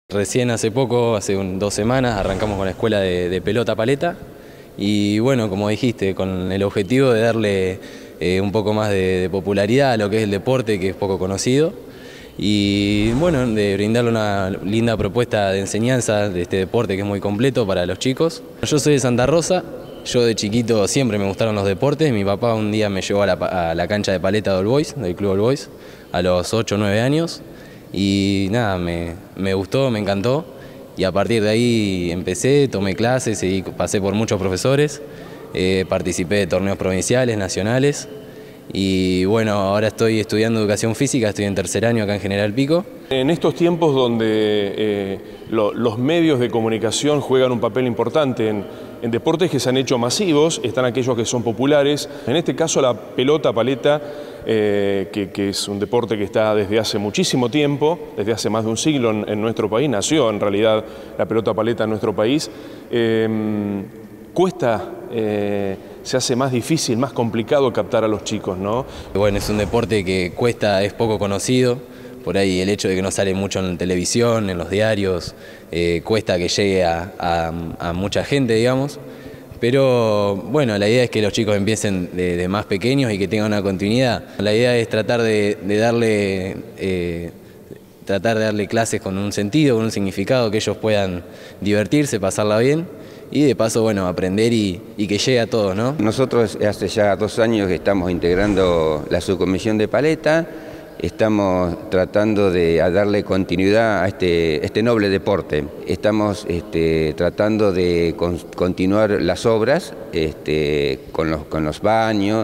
Recién hace poco, hace 2 semanas, arrancamos con la escuela de pelota paleta y bueno, como dijiste, con el objetivo de darle un poco más de popularidad a lo que es el deporte, que es poco conocido, y bueno, de brindarle una linda propuesta de enseñanza de este deporte que es muy completo para los chicos. Yo soy de Santa Rosa. Yo de chiquito siempre me gustaron los deportes. Mi papá un día me llevó a la cancha de paleta de All Boys, del Club All Boys, a los 8 o 9 años. Y nada, me gustó, me encantó. Y a partir de ahí empecé, tomé clases y pasé por muchos profesores. Participé de torneos provinciales, nacionales. Y bueno, ahora estoy estudiando educación física, estoy en tercer año acá en General Pico. En estos tiempos donde los medios de comunicación juegan un papel importante en deportes que se han hecho masivos, están aquellos que son populares. En este caso la pelota paleta, que es un deporte que está desde hace muchísimo tiempo, desde hace más de un siglo en nuestro país, nació en realidad la pelota paleta en nuestro país, se hace más difícil, más complicado captar a los chicos, ¿no? Bueno, es un deporte que cuesta, es poco conocido. Por ahí el hecho de que no sale mucho en televisión, en los diarios, cuesta que llegue a mucha gente, digamos. Pero bueno, la idea es que los chicos empiecen de más pequeños y que tengan una continuidad. La idea es tratar de darle clases con un sentido, con un significado, que ellos puedan divertirse, pasarla bien y de paso, bueno, aprender y que llegue a todos, ¿no? Nosotros hace ya 2 años que estamos integrando la subcomisión de paleta. Estamos tratando de darle continuidad a este noble deporte. Estamos tratando de continuar las obras con los baños,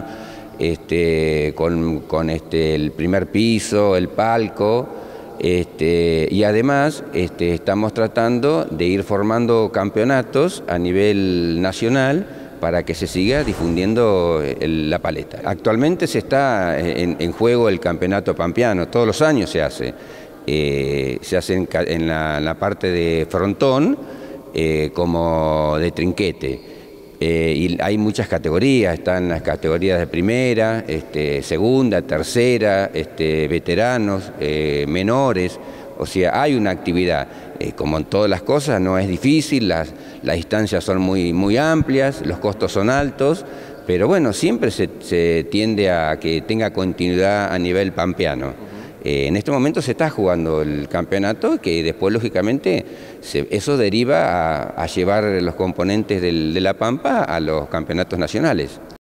con el primer piso, el palco, y además estamos tratando de ir formando campeonatos a nivel nacional para que se siga difundiendo la paleta. Actualmente se está en juego el campeonato pampeano, todos los años se hace. Se hace en la parte de frontón como de trinquete. Y hay muchas categorías, están las categorías de primera, segunda, tercera, veteranos, menores. O sea, hay una actividad. Como en todas las cosas, no es difícil, las distancias son muy amplias, los costos son altos, pero bueno, siempre se tiende a que tenga continuidad a nivel pampeano. En este momento se está jugando el campeonato, que después, lógicamente, eso deriva a llevar los componentes de la Pampa a los campeonatos nacionales.